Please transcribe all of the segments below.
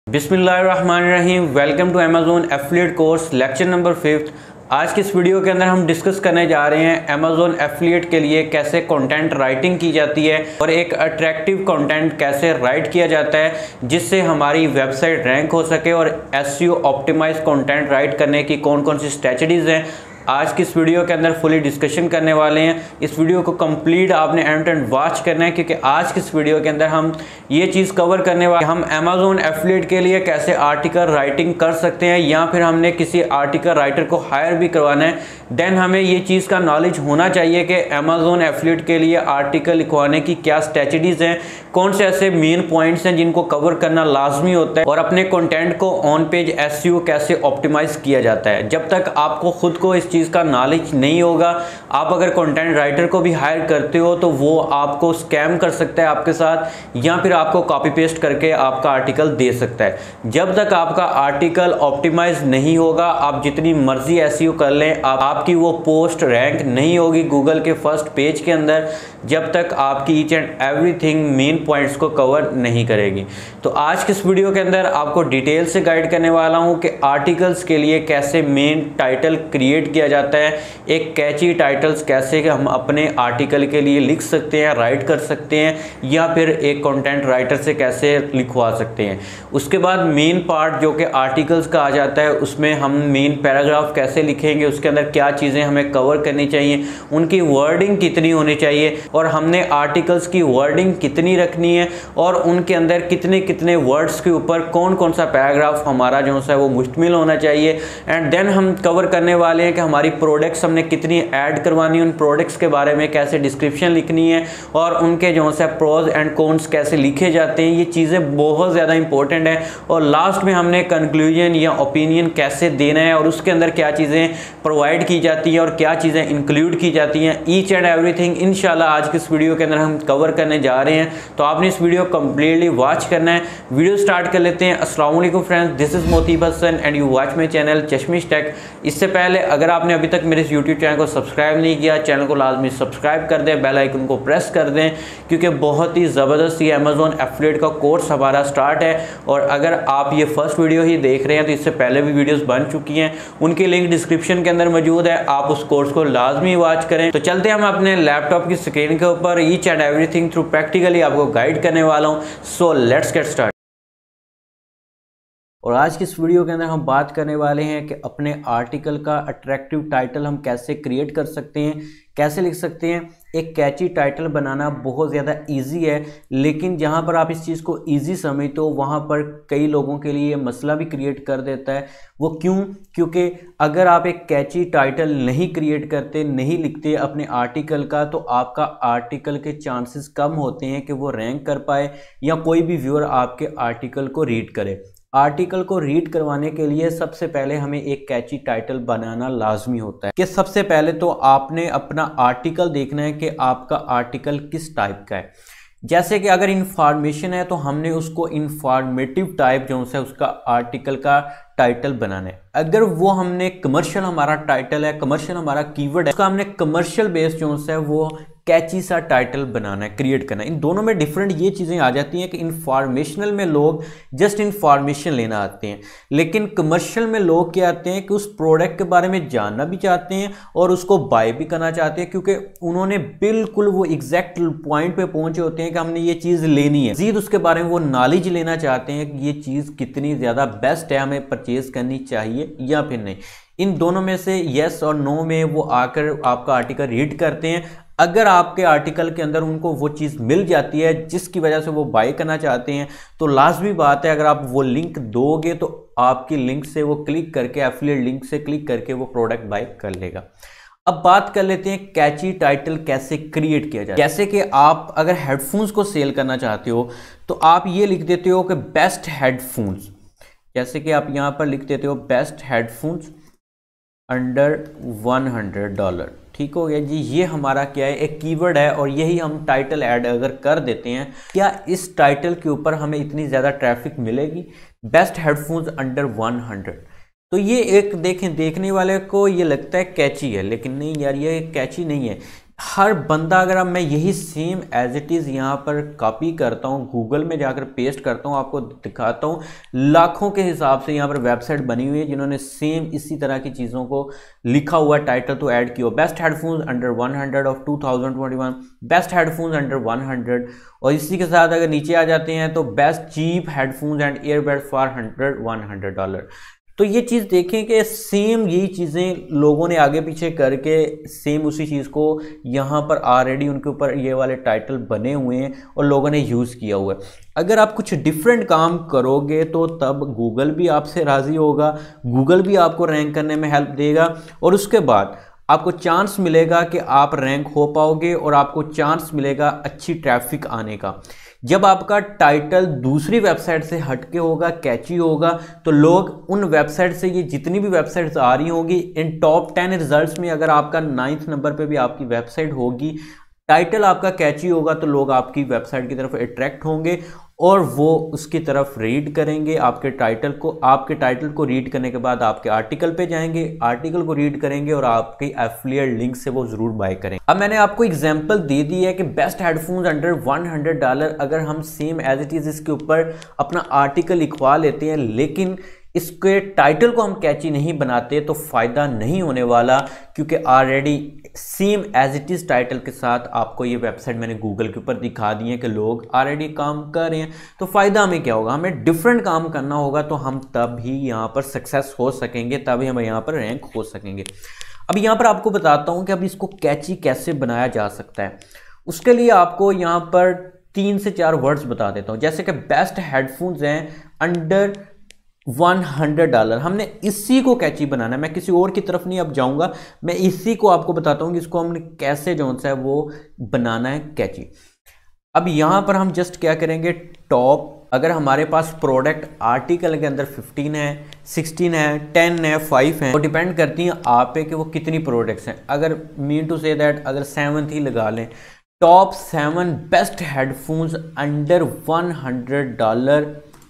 बिस्मिल्लाहिर्रहमानिर्रहीम। Welcome to Amazon affiliate course lecture number 5। आज की इस वीडियो के अंदर हम डिस्कस करने जा रहे हैं अमेज़ॉन एफिलिएट के लिए कैसे कंटेंट राइटिंग की जाती है और एक अट्रैक्टिव कंटेंट कैसे राइट किया जाता है जिससे हमारी वेबसाइट रैंक हो सके और एसईओ ऑप्टिमाइज कंटेंट राइट करने की कौन कौन सी स्ट्रेटजीज हैं आज की इस वीडियो के अंदर फुली डिस्कशन करने वाले हैं। इस वीडियो को कंप्लीट आपने एंड टू एंड वॉच करना है क्योंकि आज की इस वीडियो के अंदर हम ये चीज़ कवर करने वाले हम अमेज़ॉन एफिलिएट के लिए कैसे आर्टिकल राइटिंग कर सकते हैं या फिर हमने किसी आर्टिकल राइटर को हायर भी करवाना है। देन हमें ये चीज़ का नॉलेज होना चाहिए कि अमेज़ॉन एफिलिएट के लिए आर्टिकल लिखवाने की क्या स्ट्रेटजीज हैं, कौन से ऐसे मेन पॉइंट्स हैं जिनको कवर करना लाजमी होता है और अपने कंटेंट को ऑन पेज एसईओ कैसे ऑप्टिमाइज किया जाता है। जब तक आपको खुद को इस चीज़ का नॉलेज नहीं होगा, आप अगर कंटेंट राइटर को भी हायर करते हो तो वो आपको स्कैम कर सकता है आपके साथ या फिर आपको कॉपी पेस्ट करके आपका आर्टिकल दे सकता है। जब तक आपका आर्टिकल ऑप्टिमाइज नहीं होगा, आप जितनी मर्जी एसईओ कर लें, आपकी वो पोस्ट रैंक नहीं होगी गूगल के फर्स्ट पेज के अंदर जब तक आपकी each and everything main points को कवर नहीं करेगी। तो आज के इस वीडियो के अंदर आपको डिटेल से गाइड करने वाला हूं कि आर्टिकल्स के लिए कैसे मेन टाइटल क्रिएट किया जाता है, एक कैची टाइटल्स कैसे हम अपने आर्टिकल के लिए लिख सकते हैं, राइट कर सकते हैं या फिर एक कंटेंट राइटर से कैसे लिखवा सकते हैं। उसके बाद मेन पार्ट जो कि आर्टिकल्स का आ जाता है, उसमें हम मेन पैराग्राफ कैसे लिखेंगे, उसके अंदर क्या चीज़ें हमें कवर करनी चाहिए, उनकी वर्डिंग कितनी होनी चाहिए और हमने आर्टिकल्स की वर्डिंग कितनी रखनी है और उनके अंदर कितने कितने वर्ड्स के ऊपर कौन कौन सा पैराग्राफ हमारा जो है वो मुश्तमिल होना चाहिए। एंड देन हम कवर करने वाले हैं कि हमारी प्रोडक्ट्स हमने कितनी ऐड करवानी है, उन प्रोडक्ट्स के बारे में कैसे डिस्क्रिप्शन लिखनी है और उनके जो है प्रोज एंड कॉन्स कैसे लिखे जाते हैं। ये चीज़ें बहुत ज़्यादा इंपॉर्टेंट है। और लास्ट में हमने कंक्लूजन या ओपिनियन कैसे देना है और उसके अंदर क्या चीज़ें प्रोवाइड की जाती हैं और क्या चीज़ें इंक्लूड की जाती हैं। ईच एंड एवरीथिंग इंशाल्लाह आज के इस वीडियो के अंदर हम कवर करने जा रहे हैं, तो आपने इस वीडियो कंप्लीटली वॉच करना है। वीडियो स्टार्ट कर लेते हैं। अस्सलाम वालेकुम friends, this is Motib Hasan and you watch my channel Chashmish Tech. इससे पहले अगर आपने अभी तक मेरे इस यूट्यूब चैनल को सब्सक्राइब नहीं किया, चैनल को लाजमी सब्सक्राइब कर दें, बेल आइकन को प्रेस कर दें क्योंकि बहुत ही ज़बरदस्त ये अमेज़ॉन एफिलिएट का कोर्स हमारा स्टार्ट है। और अगर आप ये फर्स्ट वीडियो ही देख रहे हैं तो इससे पहले भी वीडियोस बन चुकी हैं, उनकी लिंक डिस्क्रिप्शन के अंदर मौजूद है, आप उस कोर्स को लाजमी वॉच करें। तो चलते हैं हम अपने लैपटॉप की स्क्रीन के ऊपर each and everything through practically आपको गाइड करने वाला हूँ। So let's get start. और आज की इस वीडियो के अंदर हम बात करने वाले हैं कि अपने आर्टिकल का अट्रैक्टिव टाइटल हम कैसे क्रिएट कर सकते हैं, कैसे लिख सकते हैं। एक कैची टाइटल बनाना बहुत ज़्यादा इजी है, लेकिन जहां पर आप इस चीज़ को इजी समझते हो वहां पर कई लोगों के लिए मसला भी क्रिएट कर देता है। वो क्यों? क्योंकि अगर आप एक कैची टाइटल नहीं क्रिएट करते, नहीं लिखते अपने आर्टिकल का, तो आपका आर्टिकल के चांसेस कम होते हैं कि वो रैंक कर पाए या कोई भी व्यूअर आपके आर्टिकल को रीड करे। आर्टिकल को रीड करवाने के लिए सबसे पहले हमें एक कैची टाइटल बनाना लाजमी होता है कि सबसे पहले तो आपने अपना आर्टिकल देखना है कि आपका आर्टिकल किस टाइप का है। जैसे कि अगर इंफॉर्मेशन है तो हमने उसको इंफॉर्मेटिव टाइप जो है उसका आर्टिकल का टाइटल बनाना है। अगर वो हमने कमर्शियल हमारा टाइटल है, कमर्शियल हमारा कीवर्ड है, उसका हमने कमर्शियल बेस जो है वो कैची सा टाइटल बनाना है, क्रिएट करना है। इन दोनों में डिफरेंट ये चीज़ें आ जाती हैं कि इंफॉर्मेशनल में लोग जस्ट इंफॉर्मेशन लेना आते हैं, लेकिन कमर्शियल में लोग क्या आते हैं कि उस प्रोडक्ट के बारे में जानना भी चाहते हैं और उसको बाय भी करना चाहते हैं क्योंकि उन्होंने बिल्कुल वो एग्जैक्ट पॉइंट पे पहुंचे होते हैं कि हमने ये चीज़ लेनी है। मज़ीद उसके बारे में वो नॉलेज लेना चाहते हैं कि ये चीज़ कितनी ज़्यादा बेस्ट है, हमें परचेज करनी चाहिए या फिर नहीं। इन दोनों में से येस और नो में वो आकर आपका आर्टिकल रीड करते हैं। अगर आपके आर्टिकल के अंदर उनको वो चीज़ मिल जाती है जिसकी वजह से वो बाय करना चाहते हैं, तो लाजमी बात है अगर आप वो लिंक दोगे तो आपकी लिंक से वो क्लिक करके, एफिलिएट लिंक से क्लिक करके वो प्रोडक्ट बाय कर लेगा। अब बात कर लेते हैं कैची टाइटल कैसे क्रिएट किया जाए। जैसे कि आप अगर हेडफोन्स को सेल करना चाहते हो तो आप ये लिख देते हो कि बेस्ट हेडफोन्स, जैसे कि आप यहाँ पर लिख देते हो बेस्ट हेडफोन्स अंडर $100। ठीक हो गया जी। ये हमारा क्या है, एक कीवर्ड है और यही हम टाइटल ऐड अगर कर देते हैं, क्या इस टाइटल के ऊपर हमें इतनी ज़्यादा ट्रैफिक मिलेगी? Best headphones under 100। तो ये एक देखने वाले को ये लगता है कैची है, लेकिन नहीं यार, ये कैची नहीं है। हर बंदा, अगर अब मैं यही सेम एज इट इज़ यहाँ पर कॉपी करता हूँ, गूगल में जाकर पेस्ट करता हूँ, आपको दिखाता हूँ, लाखों के हिसाब से यहाँ पर वेबसाइट बनी हुई है जिन्होंने सेम इसी तरह की चीज़ों को लिखा हुआ टाइटल तो ऐड किया। Best headphones under 100 of 2021, best headphones under 100, और इसी के साथ अगर नीचे आ जाते हैं तो best cheap headphones and earbuds for $100। तो ये चीज़ देखें कि सेम यही चीज़ें लोगों ने आगे पीछे करके सेम उसी चीज़ को यहाँ पर ऑलरेडी उनके ऊपर ये वाले टाइटल बने हुए हैं और लोगों ने यूज़ किया हुआ है। अगर आप कुछ डिफरेंट काम करोगे तो तब गूगल भी आपसे राज़ी होगा, गूगल भी आपको रैंक करने में हेल्प देगा, और उसके बाद आपको चांस मिलेगा कि आप रैंक हो पाओगे और आपको चांस मिलेगा अच्छी ट्रैफिक आने का। जब आपका टाइटल दूसरी वेबसाइट से हटके होगा, कैची होगा, तो लोग उन वेबसाइट से, ये जितनी भी वेबसाइट्स आ रही होंगी, इन टॉप 10 रिजल्ट्स में अगर आपका 9th नंबर पे भी आपकी वेबसाइट होगी, टाइटल आपका कैची होगा, तो लोग आपकी वेबसाइट की तरफ अट्रैक्ट होंगे और वो उसकी तरफ रीड करेंगे आपके टाइटल को। आपके टाइटल को रीड करने के बाद आपके आर्टिकल पे जाएंगे, आर्टिकल को रीड करेंगे और आपके एफिलिएट लिंक से वो जरूर बाय करेंगे। अब मैंने आपको एग्जांपल दे दी है कि बेस्ट हेडफोन्स अंडर $100, अगर हम सेम एज इट इज इसके ऊपर अपना आर्टिकल लिखवा लेते हैं लेकिन इसके टाइटल को हम कैची नहीं बनाते तो फ़ायदा नहीं होने वाला, क्योंकि already same as it is title के साथ आपको ये वेबसाइट मैंने गूगल के ऊपर दिखा दी है कि लोग ऑलरेडी काम कर रहे हैं। तो फ़ायदा हमें क्या होगा, हमें डिफरेंट काम करना होगा, तो हम तब ही यहाँ पर सक्सेस हो सकेंगे, तभी हम यहाँ पर रैंक हो सकेंगे। अब यहाँ पर आपको बताता हूँ कि अब इसको कैची कैसे बनाया जा सकता है। उसके लिए आपको यहाँ पर 3 से 4 वर्ड्स बता देता हूँ, जैसे कि बेस्ट हेडफोन्स हैं अंडर $100, हमने इसी को कैची बनाना है। मैं किसी और की तरफ नहीं अब जाऊंगा, मैं इसी को आपको बताता हूँ कि इसको हमने कैसे जो सा है वो बनाना है कैची। अब यहाँ पर हम जस्ट क्या करेंगे, टॉप, अगर हमारे पास प्रोडक्ट आर्टिकल के अंदर 15 है, 16 है, 10 है, 5 है, वो डिपेंड करती हैं आप पे कि वो कितनी प्रोडक्ट्स हैं। अगर मीन टू से दैट अगर 7th ही लगा लें, टॉप 7 बेस्ट हेडफोन्स अंडर $100।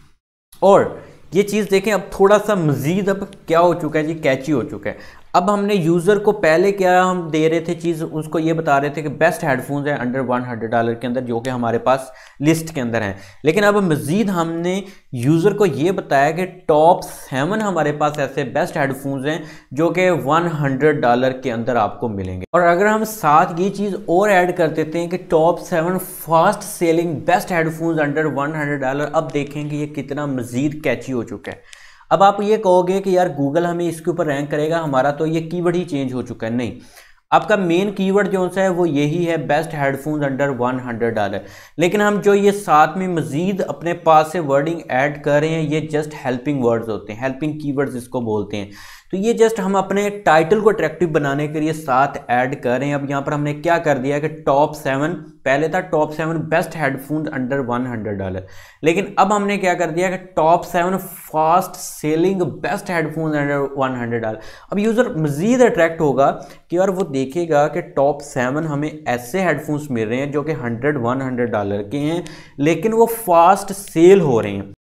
और ये चीज़ देखें, अब थोड़ा सा मज़ीद अब क्या हो चुका है जी, कैची हो चुका है। अब हमने यूज़र को पहले क्या हम दे रहे थे चीज़, उसको ये बता रहे थे कि बेस्ट हेडफोन्स है अंडर $100 के अंदर, जो कि हमारे पास लिस्ट के अंदर हैं। लेकिन अब मज़ीद हमने यूज़र को ये बताया कि टॉप 7 हमारे पास ऐसे बेस्ट हेडफोन्स हैं जो कि $100 के अंदर आपको मिलेंगे। और अगर हम साथ ये चीज़ और ऐड कर देते हैं कि top 7 fast selling best headphones under $100, अब देखेंगे ये कितना मज़ीद कैची हो चुका है। अब आप ये कहोगे कि यार गूगल हमें इसके ऊपर रैंक करेगा, हमारा तो ये कीवर्ड ही चेंज हो चुका है। नहीं, आपका मेन कीवर्ड जो सा है वो यही है, बेस्ट हेडफोन्स अंडर $100। लेकिन हम जो ये साथ में मजीद अपने पास से वर्डिंग ऐड कर रहे हैं, ये जस्ट हेल्पिंग वर्ड्स होते हैं, हेल्पिंग कीवर्ड्स इसको बोलते हैं। तो ये जस्ट हम अपने टाइटल को अट्रैक्टिव बनाने के लिए साथ ऐड कर रहे हैं। अब यहाँ पर हमने क्या कर दिया कि टॉप 7, पहले था टॉप 7 बेस्ट हेडफोन्स अंडर $100, लेकिन अब हमने क्या कर दिया कि top 7 fast selling best headphones under $100। अब यूज़र मज़ीद अट्रैक्ट होगा कि यार वो देखेगा कि टॉप 7 हमें ऐसे हेडफोन्स मिल रहे हैं जो कि $100 के हैं, लेकिन वो फास्ट सेल हो रहे हैं।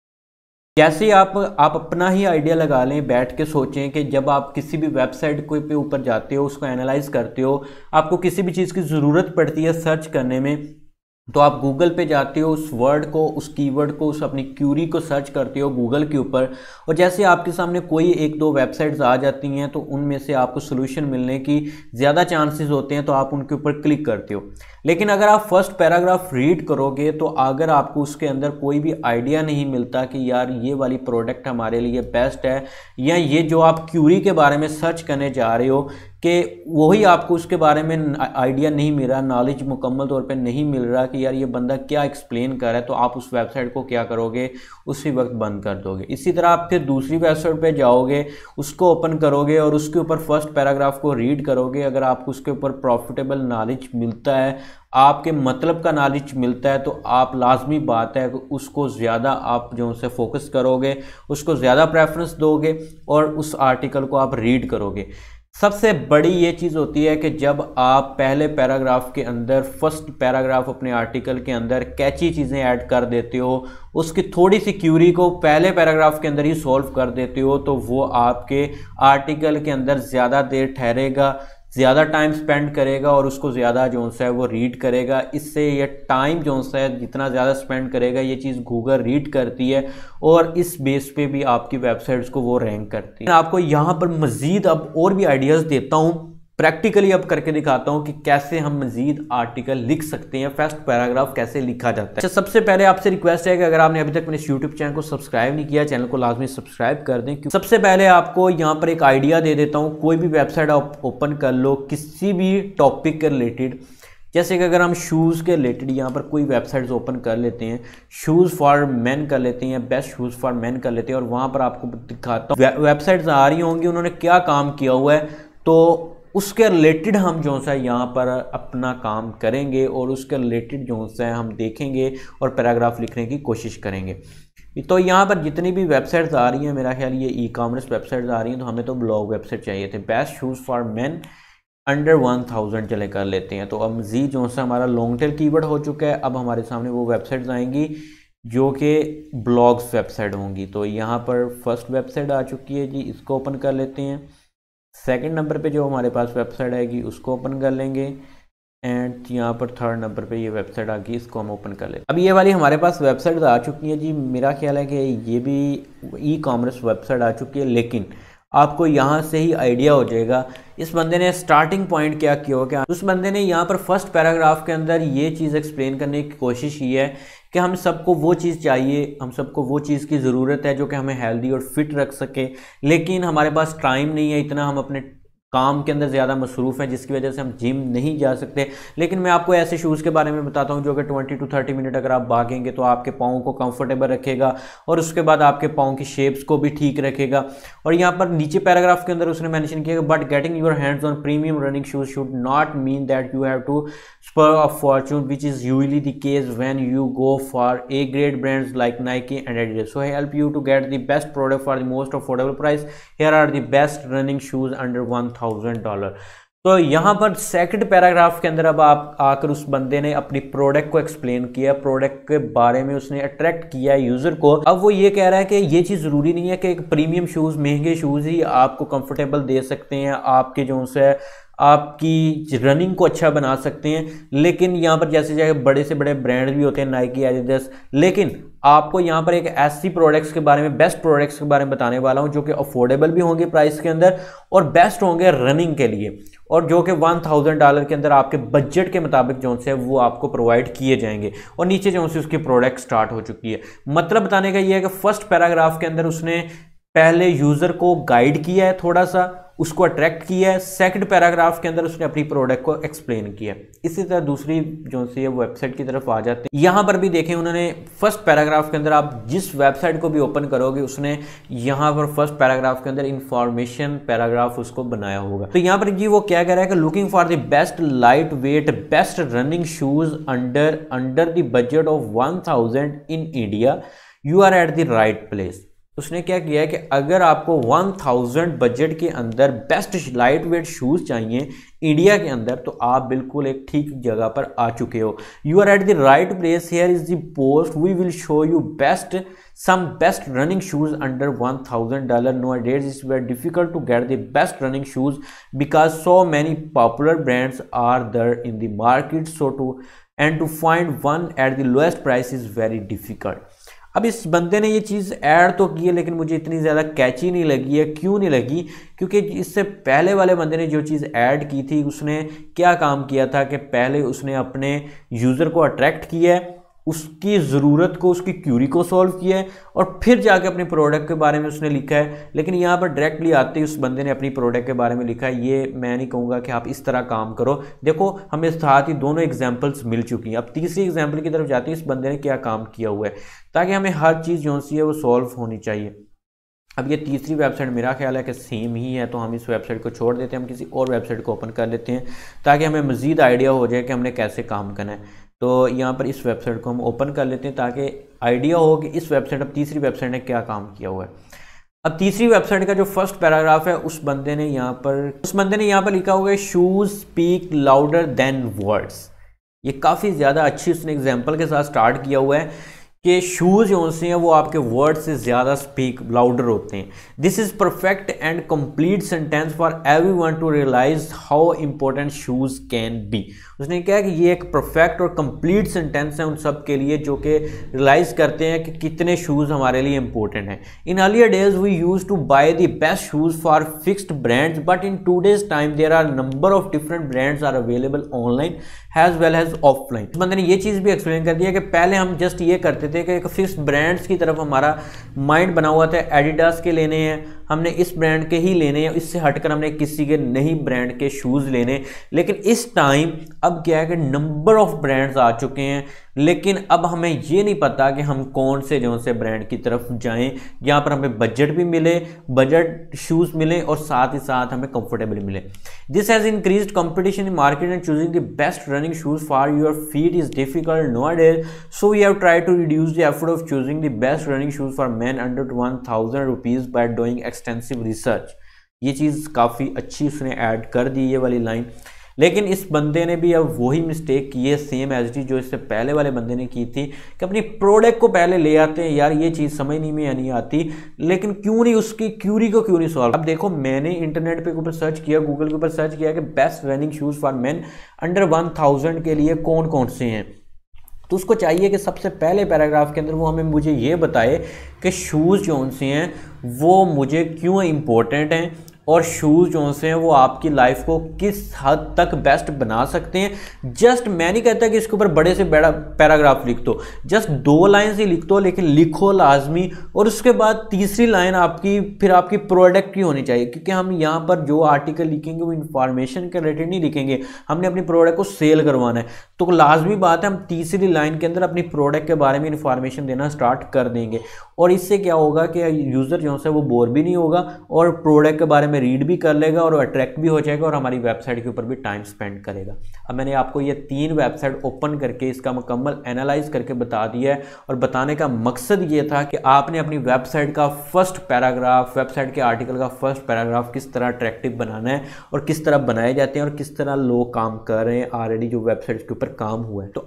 जैसे आप अपना ही आइडिया लगा लें, बैठ के सोचें कि जब आप किसी भी वेबसाइट को पे ऊपर जाते हो, उसको एनालाइज करते हो, आपको किसी भी चीज़ की ज़रूरत पड़ती है सर्च करने में, तो आप गूगल पे जाते हो, उस वर्ड को, उस कीवर्ड को, उस अपनी क्यूरी को सर्च करते हो गूगल के ऊपर, और जैसे आपके सामने कोई 1-2 वेबसाइट्स आ जाती हैं तो उनमें से आपको सोल्यूशन मिलने की ज़्यादा चांसेस होते हैं, तो आप उनके ऊपर क्लिक करते हो। लेकिन अगर आप फर्स्ट पैराग्राफ रीड करोगे तो अगर आपको उसके अंदर कोई भी आइडिया नहीं मिलता कि यार ये वाली प्रोडक्ट हमारे लिए बेस्ट है, या ये जो आप क्यूरी के बारे में सर्च करने जा रहे हो कि वही आपको उसके बारे में आइडिया नहीं मिल रहा, नॉलेज मुकम्मल तौर पे नहीं मिल रहा कि यार ये बंदा क्या एक्सप्लेन कर रहा है, तो आप उस वेबसाइट को क्या करोगे, उसी वक्त बंद कर दोगे। इसी तरह आप फिर दूसरी वेबसाइट पे जाओगे, उसको ओपन करोगे और उसके ऊपर फर्स्ट पैराग्राफ को रीड करोगे। अगर आपको उसके ऊपर प्रॉफिटेबल नॉलेज मिलता है, आपके मतलब का नॉलेज मिलता है, तो आप लाजमी बात है कि उसको ज़्यादा आप जो उनसे फोकस करोगे, उसको ज़्यादा प्रेफरेंस दोगे और उस आर्टिकल को आप रीड करोगे। सबसे बड़ी ये चीज़ होती है कि जब आप पहले पैराग्राफ के अंदर, फर्स्ट पैराग्राफ अपने आर्टिकल के अंदर कैची चीज़ें ऐड कर देते हो, उसकी थोड़ी सी क्यूरी को पहले पैराग्राफ के अंदर ही सॉल्व कर देते हो, तो वो आपके आर्टिकल के अंदर ज़्यादा देर ठहरेगा, ज़्यादा टाइम स्पेंड करेगा और उसको ज़्यादा जो है वो रीड करेगा। इससे ये टाइम जो है जितना ज़्यादा स्पेंड करेगा ये चीज़ गूगल रीड करती है और इस बेस पे भी आपकी वेबसाइट्स को वो रैंक करती है। आपको यहाँ पर मज़ीद अब और भी आइडियाज़ देता हूँ, प्रैक्टिकली अब करके दिखाता हूं कि कैसे हम मजीद आर्टिकल लिख सकते हैं, फर्स्ट पैराग्राफ कैसे लिखा जाता है। अच्छा, सबसे पहले आपसे रिक्वेस्ट है कि अगर आपने अभी तक मेरे YouTube चैनल को सब्सक्राइब नहीं किया, चैनल को लाजमी सब्सक्राइब कर दें। सबसे पहले आपको यहां पर एक आइडिया दे देता हूं, कोई भी वेबसाइट आप ओपन कर लो किसी भी टॉपिक के रिलेटेड, जैसे कि अगर हम शूज़ के रिलेटेड यहाँ पर कोई वेबसाइट्स ओपन कर लेते हैं, शूज़ फॉर मेन कर लेते हैं, बेस्ट शूज़ फॉर मेन कर लेते हैं और वहाँ पर आपको दिखाता हूँ वेबसाइट्स आ रही होंगी उन्होंने क्या काम किया हुआ है, तो उसके रिलेटेड हम जो है यहाँ पर अपना काम करेंगे और उसके रिलेटेड जो है हम देखेंगे और पैराग्राफ लिखने की कोशिश करेंगे। तो यहाँ पर जितनी भी वेबसाइट्स आ रही हैं, मेरा ख्याल ये ई कॉमर्स वेबसाइट्स आ रही हैं, तो हमें तो ब्लॉग वेबसाइट चाहिए थे। Best shoes for men under 1000 चले कर लेते हैं। तो अब मज़ीद जो है हमारा लॉन्ग टेल कीवर्ड हो चुका है। अब हमारे सामने वो वेबसाइट्स आएंगी जो कि ब्लॉग्स वेबसाइट होंगी। तो यहाँ पर फर्स्ट वेबसाइट आ चुकी है जी, इसको ओपन कर लेते हैं। सेकंड नंबर पे जो हमारे पास वेबसाइट आएगी उसको ओपन कर लेंगे एंड यहाँ पर थर्ड नंबर पे ये वेबसाइट आ गई, इसको हम ओपन कर लेते हैं। अब ये वाली हमारे पास वेबसाइट आ चुकी है जी। मेरा ख्याल है कि ये भी ई कॉमर्स वेबसाइट आ चुकी है, लेकिन आपको यहाँ से ही आइडिया हो जाएगा इस बंदे ने स्टार्टिंग पॉइंट क्या किया हो। क्या उस बंदे ने यहाँ पर फर्स्ट पैराग्राफ के अंदर ये चीज़ एक्सप्लेन करने की कोशिश की है कि हम सबको वो चीज़ चाहिए, हम सबको वो चीज़ की ज़रूरत है जो कि हमें हेल्दी और फिट रख सके, लेकिन हमारे पास टाइम नहीं है इतना, हम अपने काम के अंदर ज़्यादा मसरूफ़ हैं जिसकी वजह से हम जिम नहीं जा सकते। लेकिन मैं आपको ऐसे शूज़ के बारे में बताता हूं जो कि 20 to 30 मिनट अगर आप भागेंगे तो आपके पाँव को कंफर्टेबल रखेगा और उसके बाद आपके पाँव की शेप्स को भी ठीक रखेगा। और यहाँ पर नीचे पैराग्राफ के अंदर उसने मेंशन किया कि but getting your hands on premium running shoes should not mean that you have to spur a fortune which is usually the case when you go for a grade brands like Nike and Adidas. So help you to get the best product for the most affordable price. Here are the best running shoes under $1000। तो यहाँ पर second paragraph के अंदर अब आप आकर उस बंदे ने अपनी प्रोडक्ट को एक्सप्लेन किया, प्रोडक्ट के बारे में उसने अट्रैक्ट किया यूजर को। अब वो ये कह रहा है कि ये चीज़ ज़रूरी नहीं है कि एक प्रीमियम शूज़, महंगे शूज़ ही आपको कंफर्टेबल दे सकते हैं, आपके जो है आपकी रनिंग को अच्छा बना सकते हैं। लेकिन यहाँ पर जैसे जैसे बड़े से बड़े ब्रांड भी होते हैं, नाइकी, एडिडास, लेकिन आपको यहाँ पर एक ऐसी प्रोडक्ट्स के बारे में, बेस्ट प्रोडक्ट्स के बारे में बताने वाला हूँ जो कि अफोर्डेबल भी होंगे प्राइस के अंदर और बेस्ट होंगे रनिंग के लिए, और जो कि $1000 के अंदर आपके बजट के मुताबिक जो है वो आपको प्रोवाइड किए जाएंगे। और नीचे जो है उसकी प्रोडक्ट स्टार्ट हो चुकी है। मतलब बताने का ये है कि फर्स्ट पैराग्राफ के अंदर उसने पहले यूजर को गाइड किया है, थोड़ा सा उसको अट्रैक्ट किया है। सेकंड पैराग्राफ के अंदर उसने अपनी प्रोडक्ट को एक्सप्लेन किया। इसी तरह दूसरी जो सी है वेबसाइट की तरफ आ जाते हैं। यहाँ पर भी देखें उन्होंने फर्स्ट पैराग्राफ के अंदर, आप जिस वेबसाइट को भी ओपन करोगे उसने यहाँ पर फर्स्ट पैराग्राफ के अंदर इंफॉर्मेशन पैराग्राफ उसको बनाया होगा। तो यहाँ पर जी वो क्या कह रहा है कि looking for the best light weight best running shoes under the budget of 1000 in India, you are at the right place. उसने क्या किया है कि अगर आपको 1000 बजट के अंदर बेस्ट लाइट वेट शूज़ चाहिए इंडिया के अंदर, तो आप बिल्कुल एक ठीक जगह पर आ चुके हो। You are at the right place, here is the post, we will show you some best running shoes under $1000. Nowadays it's very difficult to get the best running shoes because so many popular brands are there in the market, so to find one at the lowest price is very difficult. अब इस बंदे ने ये चीज़ add तो की है लेकिन मुझे इतनी ज़्यादा कैची नहीं लगी है। क्यों नहीं लगी? क्योंकि इससे पहले वाले बंदे ने जो चीज़ ऐड की थी उसने क्या काम किया था कि पहले उसने अपने यूज़र को अट्रैक्ट किया है, उसकी ज़रूरत को, उसकी क्यूरी को सॉल्व किया है और फिर जाके अपने प्रोडक्ट के बारे में उसने लिखा है। लेकिन यहाँ पर डायरेक्टली आते ही उस बंदे ने अपनी प्रोडक्ट के बारे में लिखा है। ये मैं नहीं कहूँगा कि आप इस तरह काम करो। देखो हमें साथ ही दोनों एग्जांपल्स मिल चुकी हैं। अब तीसरी एग्जांपल की तरफ जाते हैं, इस बंदे ने क्या काम किया हुआ है ताकि हमें हर चीज़ जो सी है वो सॉल्व होनी चाहिए। अब ये तीसरी वेबसाइट मेरा ख्याल है कि सेम ही है, तो हम इस वेबसाइट को छोड़ देते हैं, हम किसी और वेबसाइट को ओपन कर लेते हैं ताकि हमें मज़ीद आइडिया हो जाए कि हमने कैसे काम करना है। तो यहाँ पर इस वेबसाइट को हम ओपन कर लेते हैं ताकि आइडिया हो कि इस वेबसाइट, अब तीसरी वेबसाइट ने क्या काम किया हुआ है। अब तीसरी वेबसाइट का जो फर्स्ट पैराग्राफ है उस बंदे ने यहाँ पर लिखा हुआ है shoes speak louder than words. ये काफ़ी ज़्यादा अच्छी उसने एग्जाम्पल के साथ स्टार्ट किया हुआ है कि शूज़ जो से हैं वो आपके वर्ड से ज़्यादा स्पीक लाउडर होते हैं। This is perfect and complete sentence for everyone to realise how important shoes can be. उसने कहा कि ये एक परफेक्ट और कंप्लीट सेंटेंस है उन सब के लिए जो कि रियलाइज करते हैं कि कितने शूज़ हमारे लिए इंपॉर्टेंट हैं। In earlier days we use to buy the best shoes for fixed brands, but in today's time there are number of different brands are available online as well as offline. इस बंदे ने ये चीज़ भी explain कर दिया कि पहले हम जस्ट ये करते थे कि एक फिक्स्ड ब्रांड्स की तरफ हमारा माइंड बना हुआ था, एडिडास के लेने हैं, हमने इस ब्रांड के ही लेने हैं, इससे हटकर हमने किसी के नहीं ब्रांड के शूज़ लेने। लेकिन इस टाइम अब क्या है कि नंबर ऑफ ब्रांड्स आ चुके हैं, लेकिन अब हमें ये नहीं पता कि हम कौन से जो से ब्रांड की तरफ जाएं जहाँ पर हमें बजट भी मिले, बजट शूज़ मिले और साथ ही साथ हमें कंफर्टेबल मिले। This has increased competition in market and choosing the best running shoes for your feet is difficult nowadays, so we have tried to reduce the effort of choosing the best running shoes for men under 1000 rupees by doing extensive research। ये चीज़ काफ़ी अच्छी उसने add कर दी ये वाली line. लेकिन इस बंदे ने भी अब वही मिस्टेक की है सेम एज टी जो इससे पहले वाले बंदे ने की थी कि अपनी प्रोडक्ट को पहले ले आते हैं। यार ये चीज़ समझ नहीं आती, लेकिन क्यों नहीं उसकी क्यूरी को क्यों नहीं सॉल्व। अब देखो मैंने इंटरनेट पे ऊपर सर्च किया, गूगल के ऊपर सर्च किया कि best running shoes for man under 1000 के लिए कौन कौन से हैं। तो उसको चाहिए कि सबसे पहले पैराग्राफ के अंदर वो हमें मुझे ये बताए कि शूज़ जो से हैं वो मुझे क्यों इम्पोर्टेंट हैं और शूज़ जो से हैं वो आपकी लाइफ को किस हद तक बेस्ट बना सकते हैं। जस्ट मैं नहीं कहता कि इसके ऊपर बड़े से बड़ा पैराग्राफ लिख दो, जस्ट 2 लाइन से लिख दो, लेकिन लिखो लाजमी। और उसके बाद तीसरी लाइन आपकी फिर आपकी प्रोडक्ट की होनी चाहिए, क्योंकि हम यहाँ पर जो आर्टिकल लिखेंगे वो इंफॉर्मेशन के रिलेटेड नहीं लिखेंगे, हमने अपनी प्रोडक्ट को सेल करवाना है। तो लाजमी बात है हम तीसरी लाइन के अंदर अपनी प्रोडक्ट के बारे में इंफॉर्मेशन देना स्टार्ट कर देंगे। और इससे क्या होगा कि यूज़र जो है वो बोर भी नहीं होगा और प्रोडक्ट के बारे में रीड भी कर लेगा और अट्रैक्ट भी हो जाएगा और हमारी वेबसाइट के ऊपर भी टाइम स्पेंड करेगा। अब मैंने आपको ये 3 वेबसाइट ओपन करके इसका मुकम्मल एनालाइज करके बता दिया है, और बताने का मकसद ये था कि आपने अपनी वेबसाइट का फर्स्ट पैराग्राफ, वेबसाइट के आर्टिकल का फर्स्ट पैराग्राफ किस तरह अट्रैक्टिव बनाना है और किस तरह बनाए जाते हैं और किस तरह लोग काम कर रहे हैं ऑलरेडी जो वेबसाइट के ऊपर काम हुआ है। तो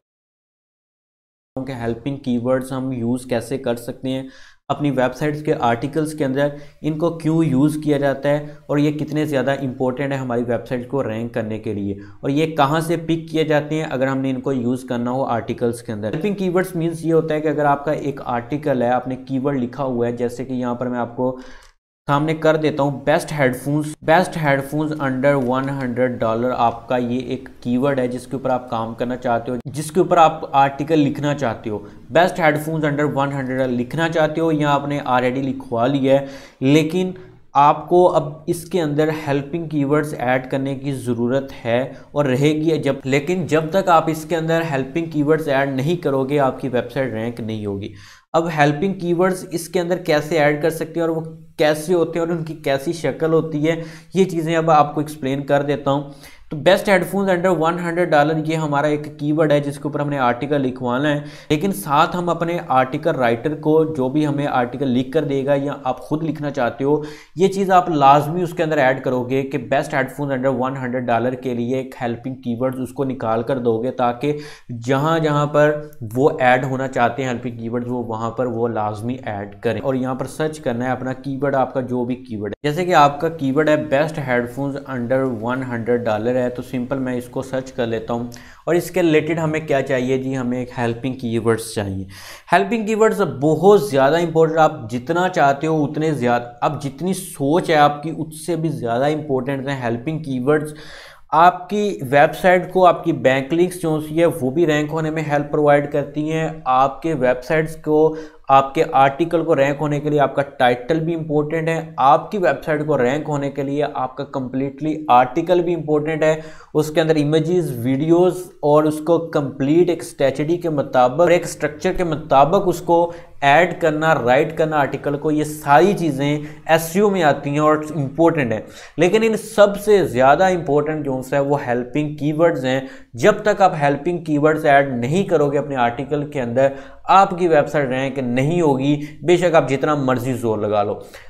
हेल्पिंग कीवर्ड्स हम यूज़ कैसे कर सकते हैं अपनी वेबसाइट्स के आर्टिकल्स के अंदर, इनको क्यों यूज़ किया जाता है और ये कितने ज़्यादा इंपॉर्टेंट है हमारी वेबसाइट को रैंक करने के लिए, और ये कहाँ से पिक किए जाते हैं अगर हमने इनको यूज़ करना हो आर्टिकल्स के अंदर। हेल्पिंग कीवर्ड्स मीन्स ये होता है कि अगर आपका एक आर्टिकल है, आपने कीवर्ड लिखा हुआ है, जैसे कि यहाँ पर मैं आपको सामने कर देता हूँ, बेस्ट हेडफोन्स अंडर $100 आपका ये एक कीवर्ड है जिसके ऊपर आप काम करना चाहते हो, जिसके ऊपर आप आर्टिकल लिखना चाहते हो। बेस्ट हेडफोन्स अंडर $100 लिखना चाहते हो, यहाँ आपने ऑलरेडी लिखवा लिया है, लेकिन आपको अब इसके अंदर हेल्पिंग कीवर्ड्स ऐड करने की ज़रूरत है और रहेगी लेकिन जब तक आप इसके अंदर हेल्पिंग कीवर्ड्स ऐड नहीं करोगे आपकी वेबसाइट रैंक नहीं होगी। अब हेल्पिंग कीवर्ड्स इसके अंदर कैसे ऐड कर सकते हैं और वो कैसे होते हैं और उनकी कैसी शक्ल होती है, ये चीज़ें अब आपको एक्सप्लेन कर देता हूँ। तो बेस्ट हेडफोन्स अंडर $100 ये हमारा एक कीवर्ड है जिसके ऊपर हमने आर्टिकल लिखवाना है, लेकिन साथ हम अपने आर्टिकल राइटर को जो भी हमें आर्टिकल लिख कर देगा या आप खुद लिखना चाहते हो, ये चीज़ आप लाजमी उसके अंदर ऐड करोगे कि बेस्ट हेडफोन्स अंडर $100 के लिए एक हेल्पिंग कीवर्ड्स उसको निकाल कर दोगे, ताकि जहाँ जहाँ पर वो ऐड होना चाहते हैं हेल्पिंग कीवर्ड्स वो वहाँ पर वो लाजमी ऐड करें। और यहाँ पर सर्च करना है अपना कीवर्ड, आपका जो भी कीवर्ड है, जैसे कि आपका कीवर्ड है बेस्ट हेडफोन्स अंडर $100 है, तो सिंपल मैं इसको सर्च कर लेता हूँ। और इसके रिलेटेड हमें क्या चाहिए जी, हमें एक हेल्पिंग कीवर्ड्स चाहिए। हेल्पिंग कीवर्ड्स बहुत ज़्यादा इंपॉर्टेंट, आप जितना चाहते हो उतने ज़्यादा, अब जितनी सोच है आपकी उससे भी ज़्यादा इंपॉर्टेंट है हेल्पिंग कीवर्ड्स। आपकी वेबसाइट को, आपकी बैकलिंक्स जो है वो भी रैंक होने में हेल्प प्रोवाइड करती हैं। आपके वेबसाइट्स को, आपके आर्टिकल को रैंक होने के लिए आपका टाइटल भी इम्पोर्टेंट है। आपकी वेबसाइट को रैंक होने के लिए आपका कंप्लीटली आर्टिकल भी इम्पोर्टेंट है, उसके अंदर इमेजेस, वीडियोस और उसको कंप्लीट एक स्ट्रेटजी के मुताबिक, एक स्ट्रक्चर के मुताबिक उसको ऐड करना, राइट करना आर्टिकल को, ये सारी चीज़ें एसईओ में आती हैं और इम्पोर्टेंट है। लेकिन इन सबसे ज़्यादा इम्पोर्टेंट जो है वो हेल्पिंग कीवर्ड्स हैं। जब तक आप हेल्पिंग कीवर्ड्स ऐड नहीं करोगे अपने आर्टिकल के अंदर, आपकी वेबसाइट रैंक नहीं होगी, बेशक आप जितना मर्जी जोर लगा लो।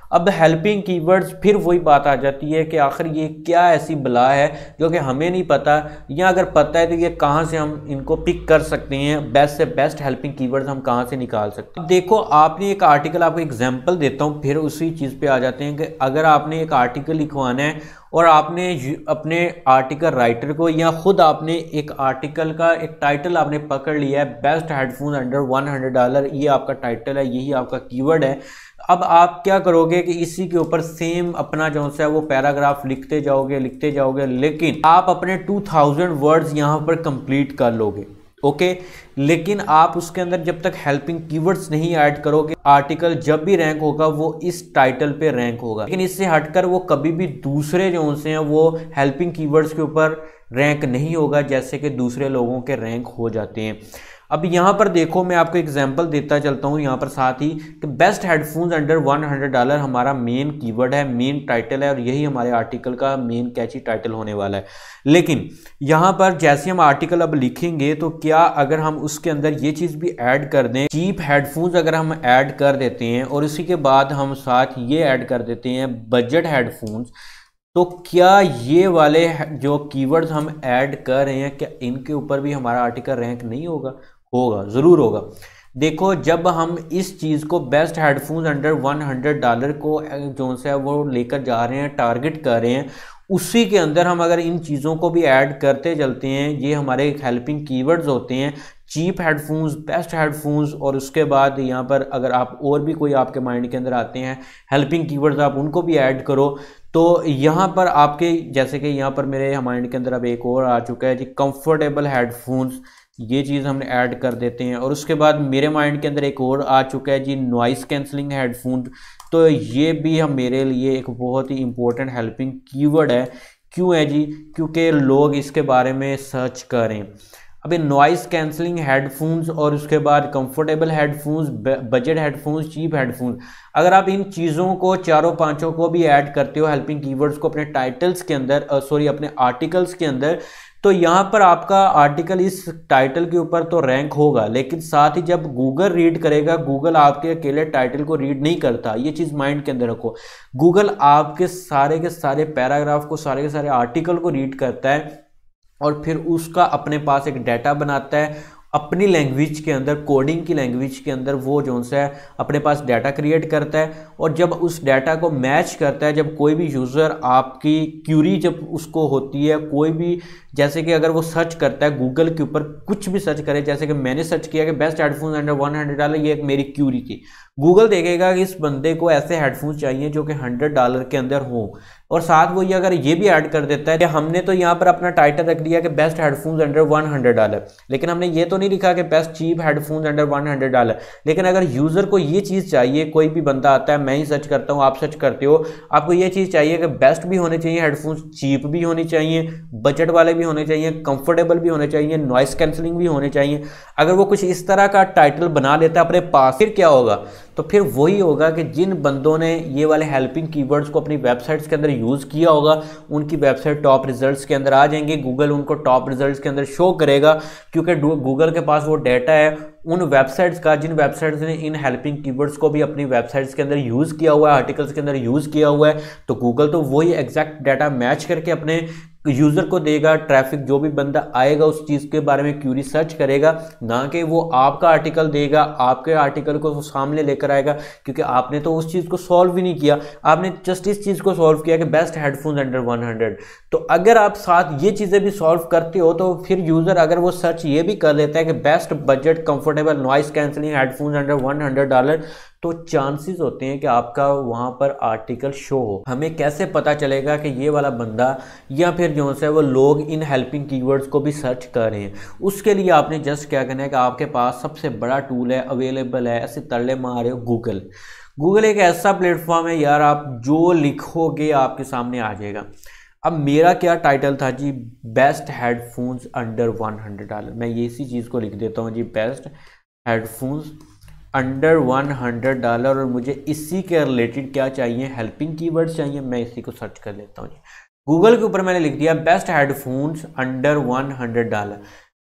अब हेल्पिंग कीवर्ड्स, फिर वही बात आ जाती है कि आखिर ये क्या ऐसी बला है जो कि हमें नहीं पता, या अगर पता है तो ये कहाँ से हम इनको पिक कर सकते हैं, बेस्ट से बेस्ट हेल्पिंग कीवर्ड्स हम कहाँ से निकाल सकते हैं। देखो आपने एक आर्टिकल, आपको एग्जांपल देता हूँ, फिर उसी चीज़ पे आ जाते हैं कि अगर आपने एक आर्टिकल लिखवाना है और आपने अपने आर्टिकल राइटर को या खुद आपने एक आर्टिकल का एक टाइटल आपने पकड़ लिया है, बेस्ट हेडफोन अंडर $100, ये आपका टाइटल है, यही आपका कीवर्ड है। अब आप क्या करोगे कि इसी के ऊपर सेम अपना जो है वो पैराग्राफ लिखते जाओगे, लेकिन आप अपने 2000 वर्ड्स यहाँ पर कंप्लीट कर लोगे, ओके। लेकिन आप उसके अंदर जब तक हेल्पिंग कीवर्ड्स नहीं ऐड करोगे, आर्टिकल जब भी रैंक होगा वो इस टाइटल पे रैंक होगा, लेकिन इससे हटकर वो कभी भी दूसरे जो से हैं वो हेल्पिंग कीवर्ड्स के ऊपर रैंक नहीं होगा, जैसे कि दूसरे लोगों के रैंक हो जाते हैं। अब यहाँ पर देखो, मैं आपको एग्जांपल देता चलता हूँ यहाँ पर साथ ही कि बेस्ट हेडफोन्स अंडर $100 हमारा मेन कीवर्ड है, मेन टाइटल है, और यही हमारे आर्टिकल का मेन कैची टाइटल होने वाला है। लेकिन यहाँ पर जैसे हम आर्टिकल अब लिखेंगे तो क्या अगर हम उसके अंदर ये चीज़ भी ऐड कर दें, चीप हेडफोन्स अगर हम ऐड कर देते हैं और उसी के बाद हम साथ ये ऐड कर देते हैं बजट हेडफोन्स, तो क्या ये वाले जो कीवर्ड्स हम ऐड कर रहे हैं, क्या इनके ऊपर भी हमारा आर्टिकल रैंक नहीं होगा? होगा, ज़रूर होगा। देखो जब हम इस चीज़ को बेस्ट हेडफोन्स अंडर $100 को जो है वो लेकर जा रहे हैं, टारगेट कर रहे हैं, उसी के अंदर हम अगर इन चीज़ों को भी ऐड करते चलते हैं, ये हमारे हेल्पिंग कीवर्ड्स होते हैं, चीप हेडफोन्स, बेस्ट हेडफोन्स, और उसके बाद यहाँ पर अगर आप और भी कोई आपके माइंड के अंदर आते हैं हेल्पिंग कीवर्ड्स, आप उनको भी ऐड करो, तो यहाँ पर आपके जैसे कि यहाँ पर मेरे माइंड के अंदर अब एक और आ चुका है जी, कंफर्टेबल हेडफोन्स, ये चीज़ हमने ऐड कर देते हैं। और उसके बाद मेरे माइंड के अंदर एक और आ चुका है जी, नॉइस कैंसलिंग हेडफोन, तो ये भी हम मेरे लिए एक बहुत ही इंपॉर्टेंट हेल्पिंग कीवर्ड है। क्यों है जी? क्योंकि लोग इसके बारे में सर्च करें। अभी नॉइस कैंसलिंग हेडफोन्स और उसके बाद comfortable headphones, budget headphones, cheap headphones, अगर आप इन चीज़ों को चारों पांचों को भी ऐड करते हो हेल्पिंग कीवर्ड्स को अपने टाइटल्स के अंदर, अपने आर्टिकल्स के अंदर, तो यहाँ पर आपका आर्टिकल इस टाइटल के ऊपर तो रैंक होगा, लेकिन साथ ही जब गूगल रीड करेगा, गूगल आपके अकेले टाइटल को रीड नहीं करता, ये चीज़ माइंड के अंदर रखो। गूगल आपके सारे के सारे पैराग्राफ को, सारे के सारे आर्टिकल को रीड करता है और फिर उसका अपने पास एक डाटा बनाता है, अपनी लैंग्वेज के अंदर, कोडिंग की लैंग्वेज के अंदर वो जो है अपने पास डाटा क्रिएट करता है। और जब उस डाटा को मैच करता है, जब कोई भी यूज़र आपकी क्यूरी जब उसको होती है, कोई भी जैसे कि अगर वो सर्च करता है गूगल के ऊपर, कुछ भी सर्च करे, जैसे कि मैंने सर्च किया कि बेस्ट हेडफोन्स अंडर $100, ये एक मेरी क्यूरी थी, गूगल देखेगा कि इस बंदे को ऐसे हेडफोन्स चाहिए जो कि $100 के अंदर हो, और साथ वो ये अगर ये भी ऐड कर देता है कि हमने तो यहाँ पर अपना टाइटल रख दिया कि बेस्ट हेडफोन्स अंडर $100, लेकिन हमने ये तो नहीं लिखा कि बेस्ट चीप हेडफोन्स अंडर $100, लेकिन अगर यूज़र को ये चीज़ चाहिए, कोई भी बंदा आता है, मैं ही सर्च करता हूँ, आप सर्च करते हो, आपको ये चीज़ चाहिए कि बेस्ट भी होने चाहिए हेडफोन्स, चीप भी होनी चाहिए, बजट वाले भी होने चाहिए, कंफर्टेबल भी होने चाहिए, नॉइस कैंसलिंग भी होने चाहिए। अगर वो कुछ इस तरह का टाइटल बना लेता है अपने पास, फिर क्या होगा? तो फिर वही होगा कि जिन बंदों ने ये वाले हेल्पिंग कीवर्ड्स को अपनी वेबसाइट्स के अंदर यूज़ किया होगा, उनकी वेबसाइट टॉप रिजल्ट्स के अंदर आ जाएंगे, गूगल उनको टॉप रिजल्ट्स के अंदर शो करेगा, क्योंकि गूगल के पास वो डाटा है उन वेबसाइट्स का, जिन वेबसाइट्स ने इन हेल्पिंग कीवर्ड्स को भी अपनी वेबसाइट्स के अंदर यूज़ किया हुआ है, आर्टिकल्स के अंदर यूज़ किया हुआ है, तो गूगल तो वही एग्जैक्ट डाटा मैच करके अपने यूज़र को देगा। ट्रैफिक जो भी बंदा आएगा उस चीज़ के बारे में क्यूरी सर्च करेगा, ना कि वो आपका आर्टिकल देगा, आपके आर्टिकल को सामने लेकर आएगा, क्योंकि आपने तो उस चीज़ को सॉल्व ही नहीं किया, आपने जस्ट इस चीज़ को सॉल्व किया कि बेस्ट हेडफोन्स अंडर 100। तो अगर आप साथ ये चीज़ें भी सॉल्व करते हो, तो फिर यूज़र अगर वो सर्च ये भी कर लेता है कि best budget comfortable noise cancelling headphones under $100, तो चांसेस होते हैं कि आपका वहाँ पर आर्टिकल शो हो। हमें कैसे पता चलेगा कि ये वाला बंदा या फिर जो है वो लोग इन हेल्पिंग कीवर्ड्स को भी सर्च कर रहे हैं? उसके लिए आपने जस्ट क्या करना है कि आपके पास सबसे बड़ा टूल है, अवेलेबल है, ऐसे तल्ले मार रहे हो, गूगल। गूगल एक ऐसा प्लेटफॉर्म है यार, आप जो लिखोगे आपके सामने आ जाएगा। अब मेरा क्या टाइटल था जी, बेस्ट हेडफोन्स अंडर $100। मैं ये इसी चीज़ को लिख देता हूँ जी, बेस्ट हेडफोन्स अंडर $100, और मुझे इसी के रिलेटेड क्या चाहिए, हेल्पिंग कीवर्ड्स चाहिए, मैं इसी को सर्च कर लेता हूँ जी। गूगल के ऊपर मैंने लिख दिया बेस्ट हेडफोन्स अंडर $100।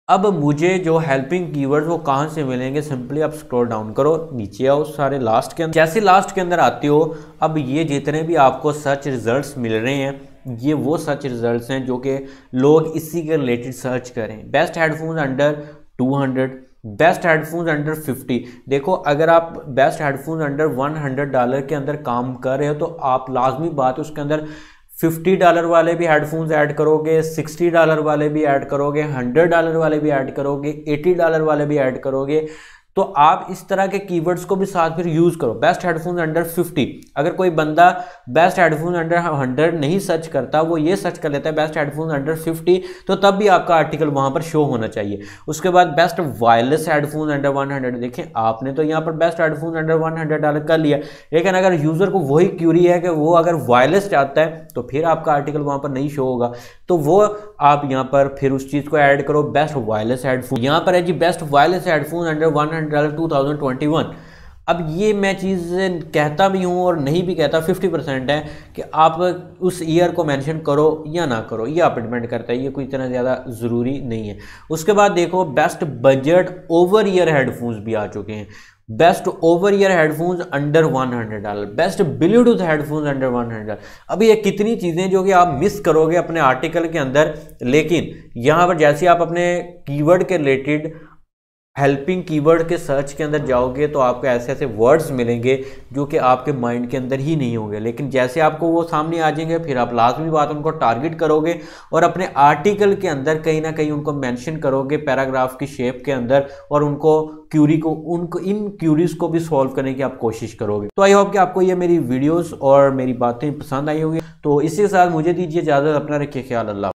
अब मुझे जो हेल्पिंग कीवर्ड्स वो कहाँ से मिलेंगे, सिंपली आप स्क्रॉल डाउन करो, नीचे आओ, सारे लास्ट के अंदर, जैसे लास्ट के अंदर आते हो, अब ये जितने भी आपको सर्च रिजल्ट्स मिल रहे हैं ये वो सर्च रिजल्ट्स हैं जो कि लोग इसी के रिलेटेड सर्च करें। Best headphones under 200, best headphones under 50। देखो अगर आप बेस्ट हेडफोन्स अंडर $100 के अंदर काम कर रहे हो तो आप लाजमी बात है उसके अंदर $50 वाले भी हेडफोन्स ऐड करोगे, $60 वाले भी ऐड करोगे, $100 वाले भी ऐड करोगे, $80 वाले भी ऐड करोगे। तो आप इस तरह के कीवर्ड्स को भी साथ फिर यूज करो। बेस्ट हेडफोन्स अंडर 50, अगर कोई बंदा बेस्ट हेडफोन्स अंडर 100 नहीं सर्च करता, वो ये सर्च कर लेता है बेस्ट हेडफोन्स अंडर 50, तो तब भी आपका आर्टिकल वहां पर शो होना चाहिए। उसके बाद बेस्ट वायरलेस हेडफोन्स अंडर 100, देखें आपने तो यहाँ पर बेस्ट हेडफोन्स अंडर $100 कर लिया, लेकिन अगर यूजर को वही क्यूरी है कि वो अगर वायरलेस चाहता है तो फिर आपका आर्टिकल वहां पर नहीं शो होगा, तो वो आप यहाँ पर फिर उस चीज को ऐड करो, बेस्ट वायरलेस हेडफोन। यहाँ पर है जी बेस्ट वायरलेस हेडफोन अंडर $100 2021। अब ये मैं चीज़ कहता भी हूँ और नहीं भी कहता, 50% है कि आप उस ईयर को मेंशन करो या ना करो, ये आप डिपेंड करता है, ये कोई इतना ज़्यादा ज़रूरी नहीं है। उसके बाद देखो best budget over ear headphones भी आ चुके हैं। Best over ear headphones under $100, best Bluetooth headphones under $100। अब ये कितनी चीज़ें जो कि आप मिस करोगे अपने आर्टिकल के अंदर, लेकिन यहाँ पर जैसे आप अपने कीवर्ड के रिलेटेड हेल्पिंग कीवर्ड के सर्च के अंदर जाओगे तो आपको ऐसे ऐसे वर्ड्स मिलेंगे जो कि आपके माइंड के अंदर ही नहीं होंगे, लेकिन जैसे आपको वो सामने आ जाएंगे फिर आप लाजमी बात उनको टारगेट करोगे और अपने आर्टिकल के अंदर कहीं ना कहीं उनको मेंशन करोगे पैराग्राफ की शेप के अंदर, और उनको क्यूरी को उनको इन क्यूरीज को भी सॉल्व करने की आप कोशिश करोगे। तो आई होप कि आपको ये मेरी वीडियोस और मेरी बातें पसंद आई होगी। तो इसी के साथ मुझे दीजिए इजाजत, अपना रखिए ख्याल, अल्लाह।